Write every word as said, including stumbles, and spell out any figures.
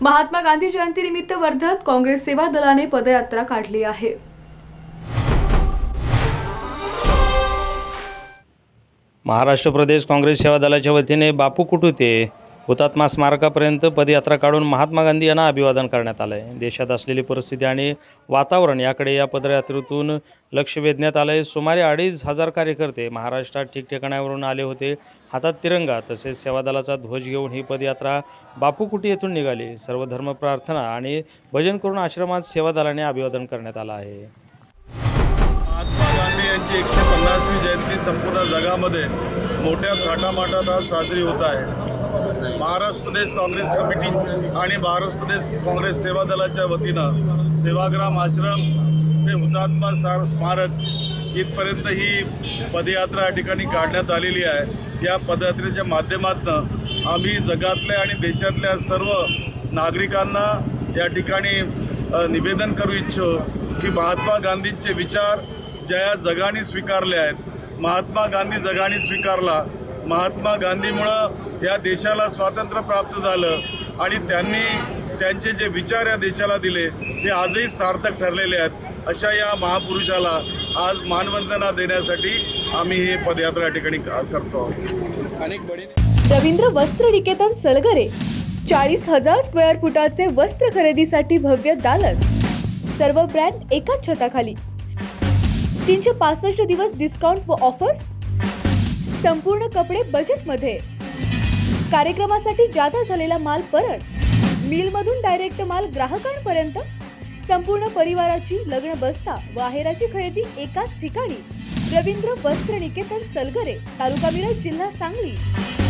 महात्मा गांधी जयंतीनिमित्त वर्ध्यात काँग्रेस सेवा दलाने पदयात्रा काढली आहे। महाराष्ट्र प्रदेश काँग्रेस सेवा दलाच्या वतीने बापू कुटू ते हुतात्मा स्मारकापर्यंत पदयात्रा काढून महात्मा गांधी यांना अभिवादन करण्यात आलं आहे। देशात असलेली परिस्थिती आणि वातावरण याकडे या पदयात्रेतून लक्ष वेधण्यात आलं आहे। सुमारे अडीच हजार कार्यकर्ते महाराष्ट्रात ठिकठिकाणावरून आले होते। हातात तिरंगा तसेच सेवा दलाचा ध्वज घेऊन ही पदयात्रा बापू कुटी येथून निघाली। सर्व धर्म प्रार्थना आणि भजन करून आश्रमात सेवा दलाने अभिवादन करण्यात आलं आहे। महात्मा गांधी यांची एकशे पन्नासवी जयंती संपूर्ण जगामध्ये मोठ्या थाटामाटात आज साजरी होत आहे। महाराष्ट्र प्रदेश काँग्रेस कमिटी आणि महाराष्ट्र प्रदेश काँग्रेस सेवा दलाच्या वतीनं सेवाग्राम आश्रम ते हुतात्मा स्मारक इथपर्यंत ही पदयात्रा या ठिकाणी काढण्यात आलेली आहे। या पदयात्रेच्या माध्यमातून आम्ही जगातल्या आणि देशातल्या सर्व नागरिकांना या ठिकाणी निवेदन करू इच्छितो की महात्मा गांधींचे विचार ज्या जगाने स्वीकारले आहेत, महात्मा गांधी जगाने स्वीकारला। महात्मा गांधीमुळं या देशाला स्वातंत्र्य प्राप्त झालं आणि त्यांनी त्यांचे जे विचार या देशाला दिले ते आजही सार्थक ठरलेले आहेत। अशा या महापुरुषाला आज मानवंदना देण्यासाठी आम्ही ही पदयात्रा या ठिकाणी करतो आहोत। अनेक बडी रवींद्र वस्त्र निकेतन सलगरे चाळीस हजार स्क्वेअर फुटाचे वस्त्र खरेदीसाठी भव्य दालन, सर्व ब्रँड एकाच छताखाली, तीनशे पासष्ट दिवस डिस्काउंट व ऑफर्स, संपूर्ण कपडे बजेट मध्ये, कार्यक्रमासाठी जादा झालेला माल परत, मिल मधून डायरेक्ट माल ग्राहकांपर्यंत, संपूर्ण परिवाराची लग्न बस्ता व आहेराची खरेदी एकाच ठिकाणी। रवींद्र वस्त्र निकेतन सलगरे, तालुका मिरज, जिल्हा सांगली।